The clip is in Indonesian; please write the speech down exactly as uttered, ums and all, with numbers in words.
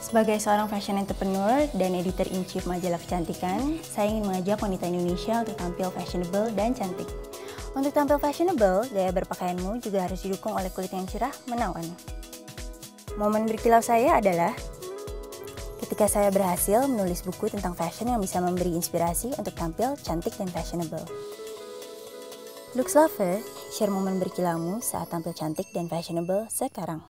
Sebagai seorang fashion entrepreneur dan editor-in-chief majalah kecantikan, saya ingin mengajak wanita Indonesia untuk tampil fashionable dan cantik. Untuk tampil fashionable, gaya berpakaianmu juga harus didukung oleh kulit yang cerah menawan. Momen berkilau saya adalah ketika saya berhasil menulis buku tentang fashion yang bisa memberi inspirasi untuk tampil cantik dan fashionable. Looks Lover, share momen berkilaumu saat tampil cantik dan fashionable sekarang.